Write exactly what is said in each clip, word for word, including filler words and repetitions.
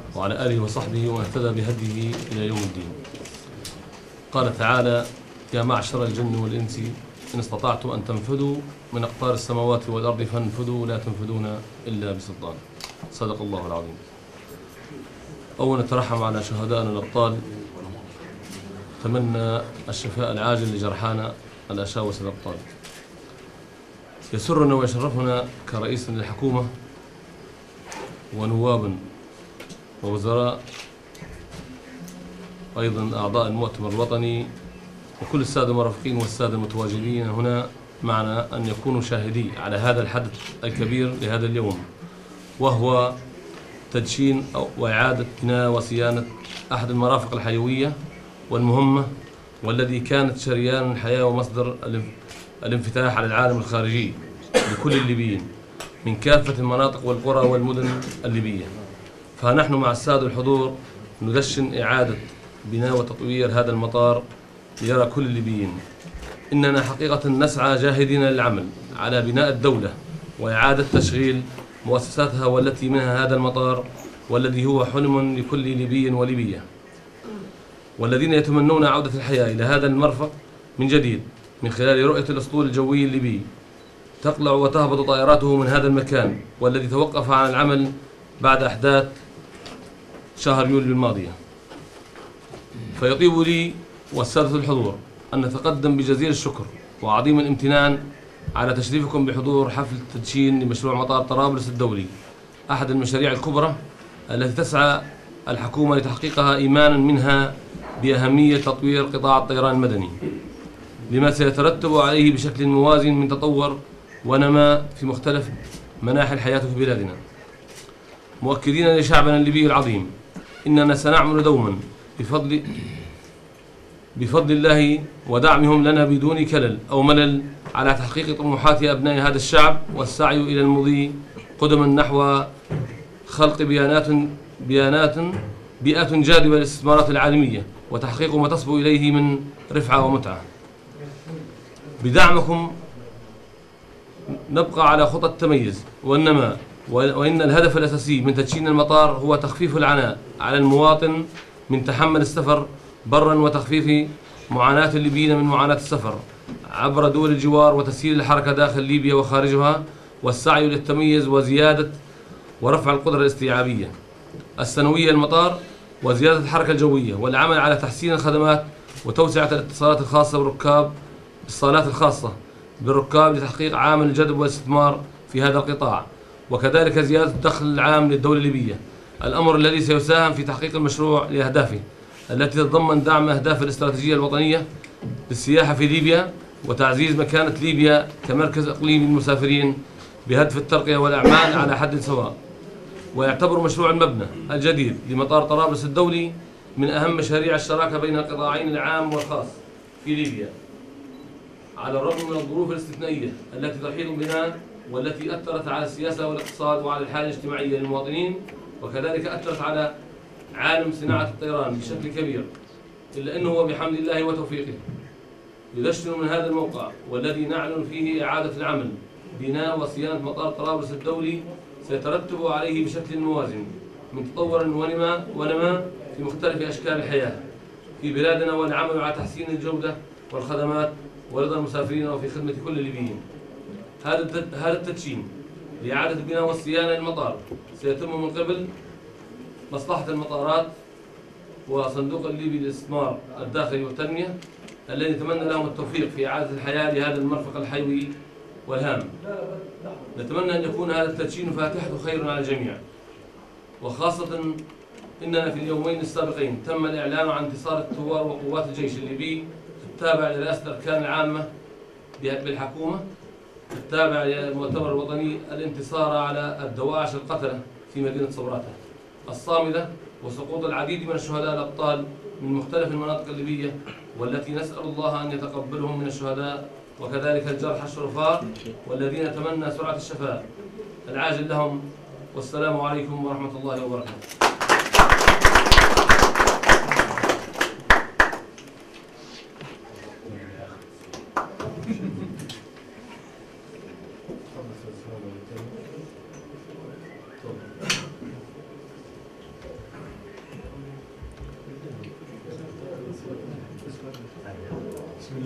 وعلى آله وصحبه ومن اهتدى بهديه إلى يوم الدين. قال تعالى: يا معشر الجن والإنس إن استطعتم أن تنفذوا من أقطار السماوات والأرض فانفذوا لا تنفذون إلا بسلطان. صدق الله العظيم. أولا نترحم على شهدائنا الأبطال، نتمنى الشفاء العاجل لجرحانا الأشاوس الأبطال. يسرنا ويشرفنا كرئيس للحكومة ونواب ووزراء، أيضا أعضاء المؤتمر الوطني وكل السادة المرافقين والسادة المتواجدين هنا معنا أن يكونوا شاهدي على هذا الحدث الكبير لهذا اليوم، وهو تدشين وإعادة بناء وصيانة أحد المرافق الحيوية والمهمة، والذي كانت شريان الحياة ومصدر الانفتاح على العالم الخارجي لكل الليبيين من كافة المناطق والقرى والمدن الليبية. فنحن مع السادة الحضور ندشن إعادة بناء وتطوير هذا المطار ليرى كل الليبيين. إننا حقيقة نسعى جاهدين للعمل على بناء الدولة وإعادة تشغيل مؤسساتها، والتي منها هذا المطار، والذي هو حلم لكل ليبي وليبية، والذين يتمنون عودة الحياة إلى هذا المرفق من جديد من خلال رؤية الأسطول الجوي الليبي تقلع وتهبط طائراته من هذا المكان، والذي توقف عن العمل بعد أحداث شهر يوليو الماضية. فيطيب لي والسادة الحضور أن نتقدم بجزيل الشكر وعظيم الامتنان على تشريفكم بحضور حفل التدشين لمشروع مطار طرابلس الدولي، أحد المشاريع الكبرى التي تسعى الحكومة لتحقيقها إيمانا منها بأهمية تطوير قطاع الطيران المدني لما سيترتب عليه بشكل موازن من تطور ونماء في مختلف مناحي الحياة في بلادنا، مؤكدين لشعبنا الليبي العظيم إننا سنعمل دوما بفضل بفضل الله ودعمهم لنا بدون كلل أو ملل على تحقيق طموحات أبناء هذا الشعب، والسعي إلى المضي قدما نحو خلق بيانات بيانات بيئة جاذبة للاستثمارات العالمية وتحقيق ما تصبو إليه من رفعة ومتعة. بدعمكم نبقى على خطى التميز والنماء، وإن الهدف الأساسي من تدشين المطار هو تخفيف العناء على المواطن من تحمل السفر برا، وتخفيف معاناة الليبيين من معاناة السفر عبر دول الجوار، وتسهيل الحركة داخل ليبيا وخارجها، والسعي للتميز وزيادة ورفع القدرة الاستيعابية السنوية للمطار، وزيادة الحركة الجوية، والعمل على تحسين الخدمات وتوسعة الاتصالات الخاصة بالركاب الصالات الخاصة بالركاب لتحقيق عامل الجذب والاستثمار في هذا القطاع، وكذلك زيادة الدخل العام للدولة الليبية، الأمر الذي سيساهم في تحقيق المشروع لأهدافه التي تتضمن دعم أهداف الاستراتيجية الوطنية للسياحة في ليبيا، وتعزيز مكانة ليبيا كمركز إقليمي للمسافرين بهدف الترقية والأعمال على حد سواء. ويعتبر مشروع المبنى الجديد لمطار طرابلس الدولي من أهم مشاريع الشراكة بين القطاعين العام والخاص في ليبيا، على الرغم من الظروف الاستثنائية التي تحيط بنا والتي أثرت على السياسة والاقتصاد وعلى الحالة الاجتماعية للمواطنين، وكذلك أثرت على عالم صناعة الطيران بشكل كبير، إلا أنه وبحمد الله وتوفيقه يدشن من هذا الموقع، والذي نعلن فيه إعادة العمل بناء وصيانة مطار طرابلس الدولي سيترتب عليه بشكل موازن من تطور ونماء ونماء في مختلف أشكال الحياة في بلادنا، والعمل على تحسين الجودة والخدمات ورضا المسافرين وفي خدمة كل الليبيين. هذا هذا التدشين لإعادة البناء والصيانة للمطار سيتم من قبل مصلحة المطارات وصندوق الليبي للاستثمار الداخلي والتنمية، الذي نتمنى لهم التوفيق في إعادة الحياة لهذا المرفق الحيوي والهام. نتمنى أن يكون هذا التدشين فاتحة خير على الجميع، وخاصة إننا في اليومين السابقين تم الإعلان عن انتصار الثوار وقوات الجيش الليبي التابع لرئاسة الأركان العامة بالحكومة التابع للمؤتمر الوطني الانتصار على الدواعش القتلة في مدينة صبراتة الصامدة، وسقوط العديد من الشهداء الأبطال من مختلف المناطق الليبية، والتي نسأل الله أن يتقبلهم من الشهداء، وكذلك الجرحى الشرفاء والذين نتمنى سرعة الشفاء العاجل لهم. والسلام عليكم ورحمة الله وبركاته.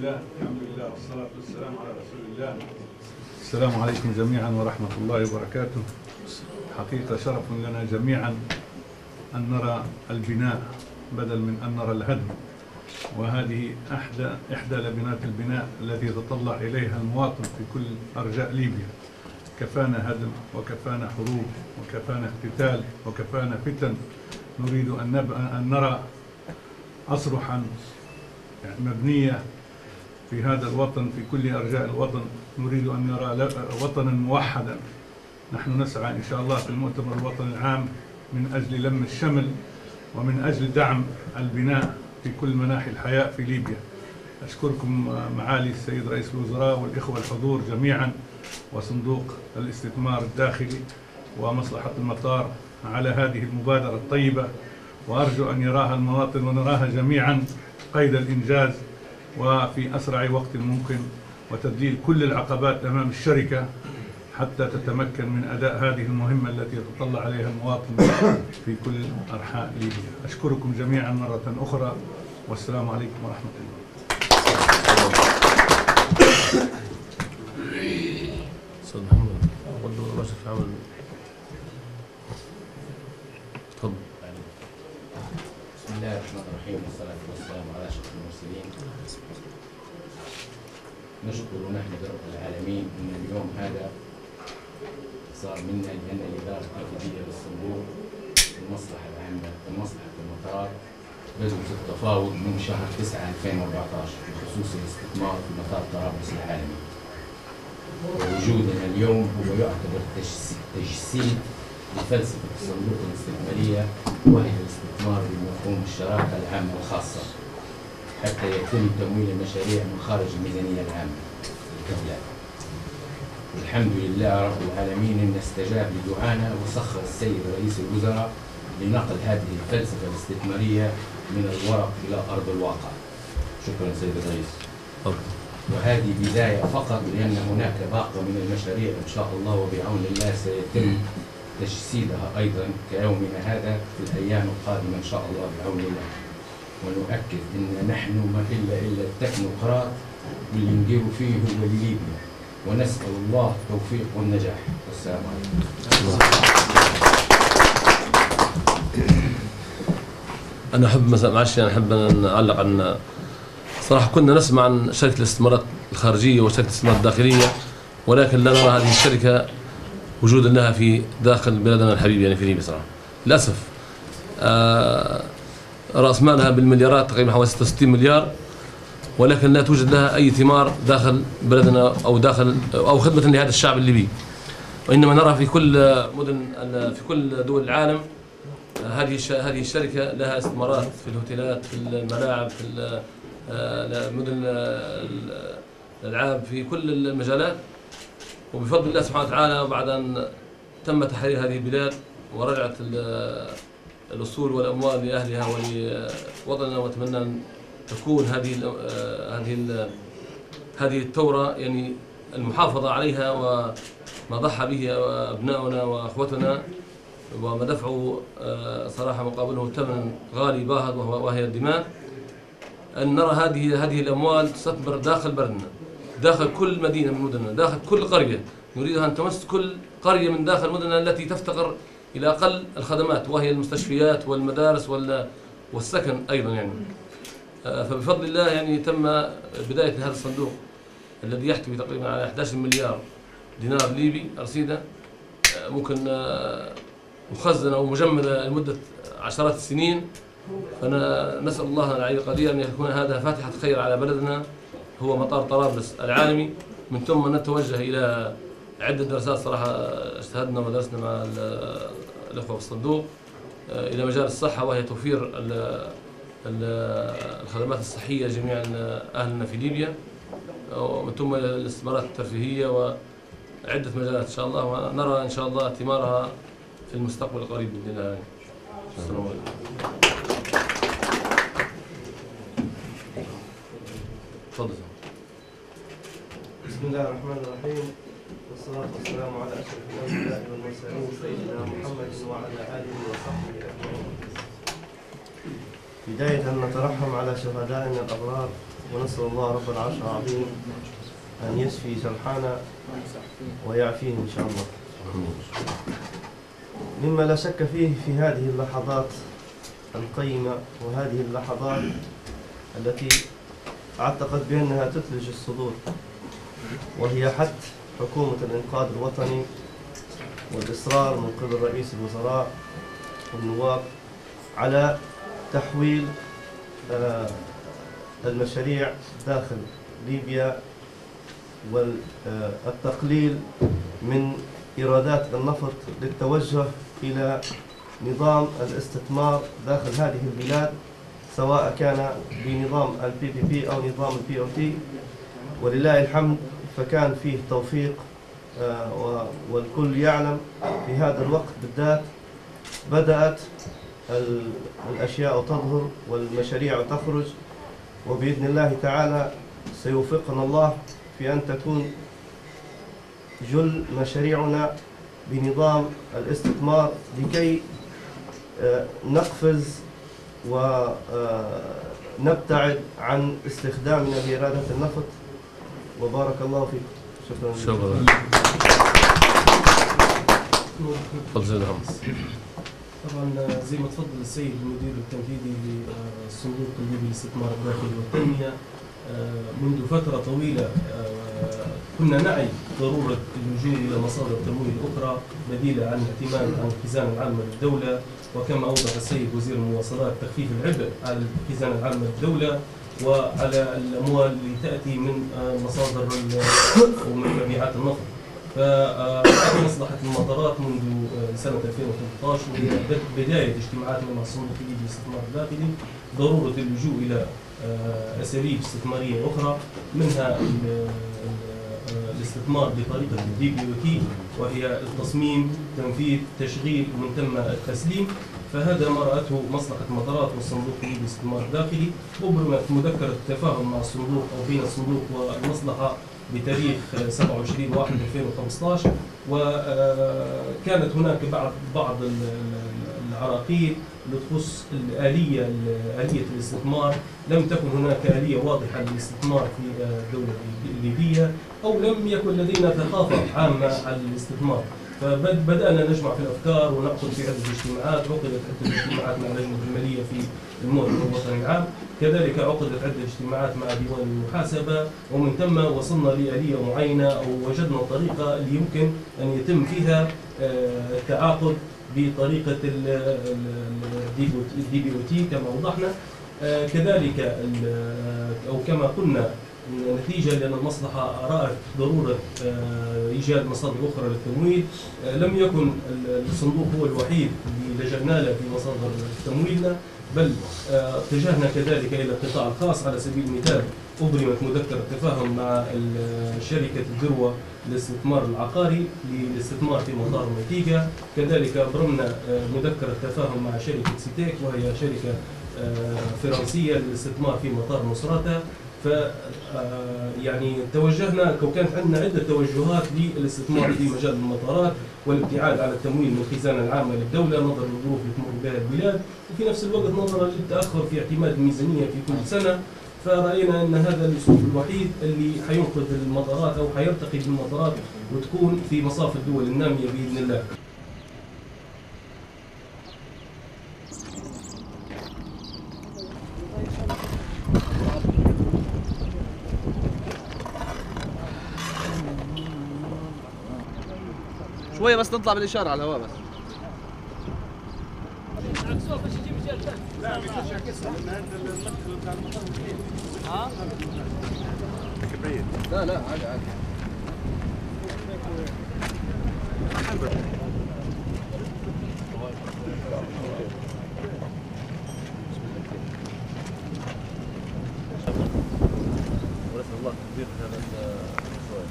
لله الحمد لله والصلاة والسلام على رسول الله. السلام عليكم جميعا ورحمة الله وبركاته. حقيقة شرف لنا جميعا أن نرى البناء بدل من أن نرى الهدم، وهذه إحدى إحدى لبنات البناء التي يتطلع إليها المواطن في كل أرجاء ليبيا. كفانا هدم وكفانا حروب وكفانا اقتتال وكفانا فتن. نريد أن, نبقى أن نرى أصرحا يعني مبنية في هذا الوطن في كل أرجاء الوطن. نريد أن نرى وطنا موحدا. نحن نسعى إن شاء الله في المؤتمر الوطني العام من أجل لم الشمل ومن أجل دعم البناء في كل مناحي الحياة في ليبيا. أشكركم معالي السيد رئيس الوزراء والإخوة الحضور جميعا وصندوق الاستثمار الداخلي ومصلحة المطار على هذه المبادرة الطيبة، وأرجو أن يراها المواطن ونراها جميعا قيد الإنجاز وفي أسرع وقت ممكن، وتذليل كل العقبات أمام الشركة حتى تتمكن من أداء هذه المهمة التي يتطلع عليها المواطن في كل أنحاء ليبيا. أشكركم جميعا مرة أخرى والسلام عليكم ورحمة الله. أستاذ محمد ودوا الله في عمل. تفضل. بسم الله الرحمن الرحيم والصلاة والسلام على أشرف المرسلين. نشكر ونحمد رب العالمين أن اليوم هذا صار منا لأن الإدارة التنفيذية للصندوق والمصلحة العامة ومصلحة المطار بدأوا في التفاوض من شهر تسعة ألفين وأربعة عشر بخصوص الاستثمار في مطار طرابلس العالمي. ووجودنا اليوم هو يعتبر تجسيد لفلسفة الصندوق الاستثمارية، وهي الاستثمار بمفهوم الشراكة العامة الخاصة حتى يتم تمويل المشاريع من خارج الميزانية العامة للدولة. الحمد لله رب العالمين أن استجاب لدعانا وسخر السيد رئيس الوزراء لنقل هذه الفلسفة الاستثمارية من الورق إلى أرض الواقع. شكرا سيد الرئيس. وهذه بداية فقط، لأن هناك باقة من المشاريع إن شاء الله وبعون الله سيتم تجسيدها أيضا كيومنا هذا في الأيام القادمة إن شاء الله بعون الله. ونؤكد أن نحن ما إلا إلا التكنوقراط واللي نديروا فيه هو لليبيا، ونسأل الله التوفيق والنجاح. والسلام عليكم. أنا أحب مثلا معلش أنا أحب نعلق عن صراحة كنا نسمع عن شركة الاستثمارات الخارجية وشركة الاستثمارات الداخلية، ولكن لا نرى هذه الشركة وجودا لها في داخل بلدنا الحبيب يعني في ليبيا صراحة للأسف. آه رأس مالها بالمليارات تقريبا حوالي ستة وستين مليار، ولكن لا توجد لها أي ثمار داخل بلدنا أو داخل أو خدمة لهذا الشعب الليبي. وإنما نرى في كل مدن في كل دول العالم هذه هذه الشركة لها استثمارات في الهوتيلات، في الملاعب، في مدن الألعاب، في كل المجالات. وبفضل الله سبحانه وتعالى وبعد أن تم تحرير هذه البلاد ورجعت الأصول والأموال لأهلها ولوطننا، وأتمنى أن تكون هذه هذه هذه الثورة يعني المحافظة عليها وما ضحى به أبناؤنا وأخوتنا وما دفعوا صراحة مقابله ثمن غالي باهظ وهي الدماء، أن نرى هذه هذه الأموال تستثمر داخل بلدنا، داخل كل مدينة من مدننا، داخل كل قرية. نريدها أن تمس كل قرية من داخل مدننا التي تفتقر إلى أقل الخدمات، وهي المستشفيات والمدارس والسكن أيضا يعني. فبفضل الله يعني تم بداية هذا الصندوق الذي يحتوي تقريبا على أحد عشر مليار دينار ليبي أرصيدة، ممكن مخزنة ومجمدة لمدة عشرات السنين. فأنا نسأل الله العلي القدير أن يكون هذا فاتحة خير على بلدنا هو مطار طرابلس العالمي. من ثم نتوجه إلى عدة دراسات صراحة اجتهدنا ودرسنا مع الأخوة في الصندوق إلى مجال الصحة، وهي توفير الخدمات الصحية لجميع أهلنا في ليبيا، ومن ثم الاستثمارات الترفيهية وعدة مجالات إن شاء الله، ونرى إن شاء الله ثمارها في المستقبل القريب بإذن الله. السلام عليكم. تفضل. بسم الله الرحمن الرحيم، والصلاة والسلام على أشرف الأنبياء والمرسلين سيدنا محمد وعلى آله وصحبه أجمعين. بداية نترحم على شهدائنا الأبرار ونسأل الله رب العرش العظيم أن يشفي جرحانا ويعافيه إن شاء الله. مما لا شك فيه في هذه اللحظات القيمة وهذه اللحظات التي أعتقد بأنها تثلج الصدور، وهي حث حكومة الإنقاذ الوطني والإصرار من قبل رئيس الوزراء والنواب على تحويل المشاريع داخل ليبيا والتقليل من إيرادات النفط للتوجه إلى نظام الاستثمار داخل هذه البلاد، سواء كان بنظام البي بي بي أو نظام البي أو تي. ولله الحمد فكان فيه توفيق، والكل يعلم في هذا الوقت بالذات بدأت الأشياء تظهر والمشاريع تخرج، وبإذن الله تعالى سيوفقنا الله في أن تكون جل مشاريعنا بنظام الاستثمار لكي نقفز ونبتعد عن استخدامنا لإيرادات النفط. وبارك الله فيكم. شكرا. شكرا. طبعا زي ما تفضل السيد المدير التنفيذي للصندوق الليبي للاستثمار الداخلي والتنمية، منذ فترة طويلة كنا نعي ضرورة اللجوء إلى مصادر تمويل أخرى بديلة عن الاعتماد على الخزانة العامة للدولة، وكما أوضح السيد وزير المواصلات تخفيف العبء على الخزانة العامة للدولة وعلى الأموال اللي تأتي من مصادر ومن مبيعات النفط. فهذه مصلحة المطارات منذ سنة ألفين وثلاثة عشر وهي بداية اجتماعاتنا مع الصندوق الليبي للاستثمار الداخلي ضرورة اللجوء إلى أساليب استثمارية أخرى، منها الاستثمار بطريقة الدي بي او تي، وهي التصميم، تنفيذ، تشغيل، ومن ثم التسليم. فهذا ما رأته مصلحة المطارات والصندوق الليبي للاستثمار الداخلي. أبرمت مذكرة التفاهم مع الصندوق أو بين الصندوق والمصلحة بتاريخ سبعة وعشرين واحد ألفين وخمسة عشر، وكانت هناك بعض بعض العراقيل اللي تخص الآلية آلية الاستثمار. لم تكن هناك آلية واضحة للاستثمار في الدولة الليبية، أو لم يكن لدينا ثقافة عامة على الاستثمار. فبدأنا نجمع في الأفكار ونعقد في عدة اجتماعات. عقدت عدة اجتماعات مع اللجنة المالية في المؤتمر الوطني العام، كذلك عقدت عدة اجتماعات مع ديوان المحاسبة، ومن ثم وصلنا لآلية معينة أو وجدنا طريقة اللي يمكن أن يتم فيها التعاقد بطريقة الدي بي او تي كما وضحنا. كذلك أو كما قلنا نتيجة لأن المصلحة رأت ضرورة إيجاد مصادر أخرى للتمويل. لم يكن الصندوق هو الوحيد اللي لجأنا له في مصادر تمويلنا، بل اتجهنا كذلك إلى القطاع الخاص. على سبيل المثال أبرمت مذكرة تفاهم مع شركة الذروة للاستثمار العقاري للاستثمار في مطار ميتيغا. كذلك أبرمنا مذكرة تفاهم مع شركة سيتيك، وهي شركة فرنسية للاستثمار في مطار مصراتة. ف يعني توجهنا وكانت عندنا عدة توجهات للاستثمار في مجال المطارات والابتعاد عن التمويل من الخزانة العامة للدولة نظرا للظروف اللي تمر بها البلاد، وفي نفس الوقت نظرا للتأخر في اعتماد الميزانية في كل سنة. فرأينا أن هذا الأسلوب الوحيد اللي حينقذ المطارات أو حيرتقي بالمطارات وتكون في مصاف الدول النامية بإذن الله. شوية بس نطلع بالإشارة على الهواء بس. لا لا عادي عادي. ونسأل الله تدبير هذا السؤال.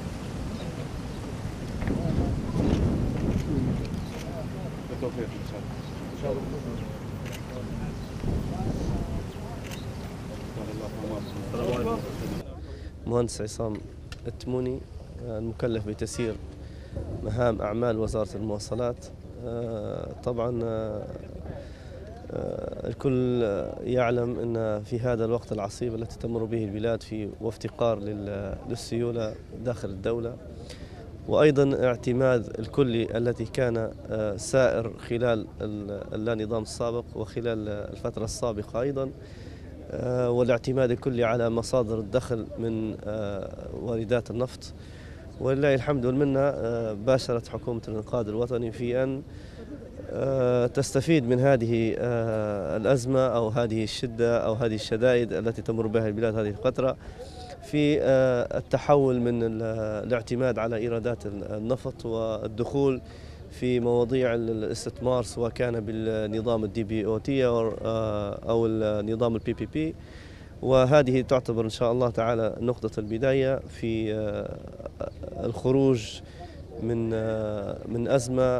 بالتوفيق إن شاء الله. مهندس عصام التموني، المكلف بتسيير مهام أعمال وزارة المواصلات. طبعا الكل يعلم أن في هذا الوقت العصيب التي تمر به البلاد في وافتقار للسيولة داخل الدولة، وأيضا اعتماد الكلي التي كان سائر خلال اللانظام السابق وخلال الفترة السابقة أيضا، والاعتماد الكلي على مصادر الدخل من واردات النفط. ولله الحمد والمنة باشرت حكومة الإنقاذ الوطني في أن تستفيد من هذه الأزمة أو هذه الشدة أو هذه الشدائد التي تمر بها البلاد هذه الفترة في التحول من الاعتماد على إيرادات النفط والدخول في مواضيع الاستثمار، سواء كان بالنظام الدي بي او تي أو النظام البي بي بي. وهذه تعتبر إن شاء الله تعالى نقطة البداية في الخروج من من أزمة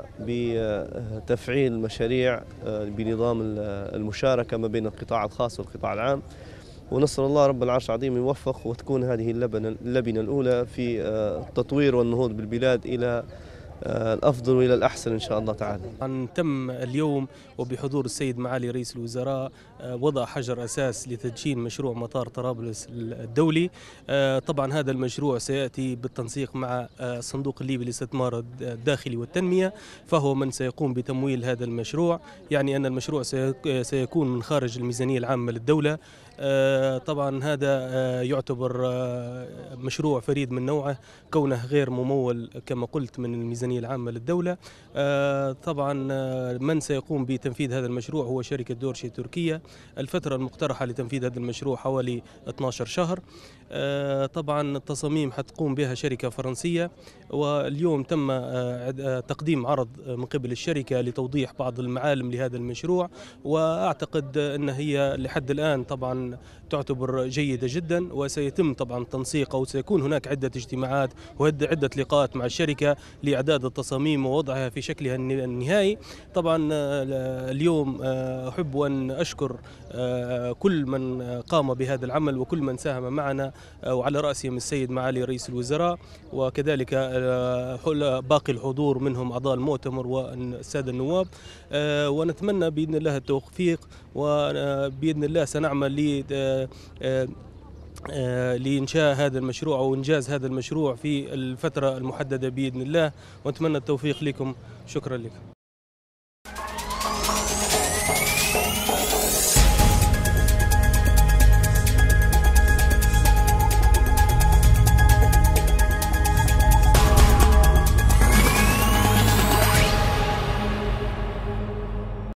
بتفعيل مشاريع بنظام المشاركة ما بين القطاع الخاص والقطاع العام. ونسأل الله رب العرش العظيم يوفق وتكون هذه اللبنة اللبنة الأولى في التطوير والنهوض بالبلاد إلى الأفضل وإلى الأحسن إن شاء الله تعالى. تم اليوم وبحضور السيد معالي رئيس الوزراء وضع حجر أساس لتدشين مشروع مطار طرابلس الدولي. طبعا هذا المشروع سيأتي بالتنسيق مع الصندوق الليبي للاستثمار الداخلي والتنمية، فهو من سيقوم بتمويل هذا المشروع، يعني أن المشروع سيكون من خارج الميزانية العامة للدولة. طبعا هذا يعتبر مشروع فريد من نوعه كونه غير ممول كما قلت من الميزانية العامة للدولة. طبعا من سيقوم بتنفيذ هذا المشروع هو شركة دورشي تركيا. الفترة المقترحة لتنفيذ هذا المشروع حوالي اثني عشر شهر. طبعا التصاميم حتقوم بها شركة فرنسية، واليوم تم تقديم عرض من قبل الشركة لتوضيح بعض المعالم لهذا المشروع، وأعتقد أن هي لحد الآن طبعا تعتبر جيدة جدا، وسيتم طبعا تنسيق أو سيكون هناك عدة اجتماعات وعدة لقاءات مع الشركة لإعداد التصاميم ووضعها في شكلها النهائي. طبعا اليوم أحب أن أشكر كل من قام بهذا العمل وكل من ساهم معنا، وعلى رأسهم السيد معالي رئيس الوزراء، وكذلك باقي الحضور منهم أعضاء المؤتمر والسادة النواب. ونتمنى بإذن الله التوفيق، وبإذن الله سنعمل ل لإنشاء هذا المشروع أو إنجاز هذا المشروع في الفترة المحددة بإذن الله، ونتمنى التوفيق لكم. شكرا لكم.